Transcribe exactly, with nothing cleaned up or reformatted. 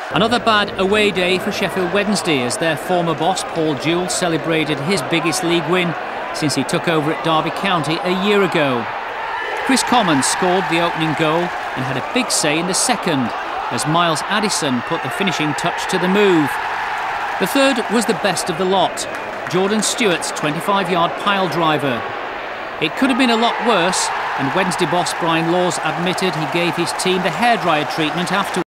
Another bad away day for Sheffield Wednesday as their former boss Paul Jewell celebrated his biggest league win since he took over at Derby County a year ago. Kris scored the opening goal and had a big say in the second as Miles Addison put the finishing touch to the move. The third was the best of the lot, Jordan Stewart's twenty-five yard pile driver. It could have been a lot worse, and Wednesday boss Brian Laws admitted he gave his team the hairdryer treatment afterwards.